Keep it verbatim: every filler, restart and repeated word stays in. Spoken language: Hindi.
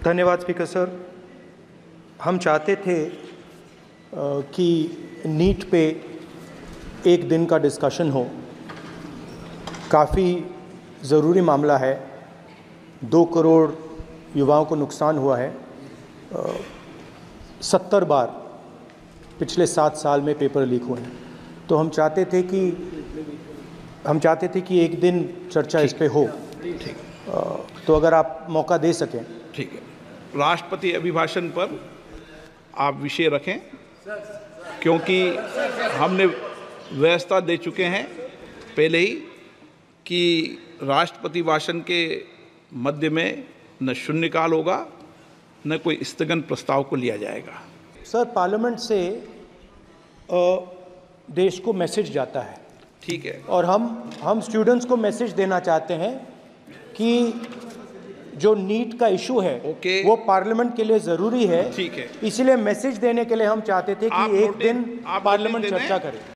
धन्यवाद स्पीकर सर। हम चाहते थे कि नीट पे एक दिन का डिस्कशन हो। काफ़ी ज़रूरी मामला है। दो करोड़ युवाओं को नुकसान हुआ है। सत्तर बार पिछले सात साल में पेपर लीक हुए हैं। तो हम चाहते थे कि हम चाहते थे कि एक दिन चर्चा इस पे हो। ठीक, तो अगर आप मौका दे सकें। ठीक है। राष्ट्रपति अभिभाषण पर आप विषय रखें, क्योंकि हमने व्यवस्था दे चुके हैं पहले ही कि राष्ट्रपति भाषण के मध्य में न शून्यकाल होगा न कोई स्थगन प्रस्ताव को लिया जाएगा। सर, पार्लियामेंट से देश को मैसेज जाता है। ठीक है। और हम हम स्टूडेंट्स को मैसेज देना चाहते हैं कि जो नीट का इशू है ओके। वो पार्लियामेंट के लिए ज़रूरी है। ठीक है। इसलिए मैसेज देने के लिए हम चाहते थे कि एक नोटिस- दिन आप पार्लियामेंट नोटिस दे चर्चा दें। करे।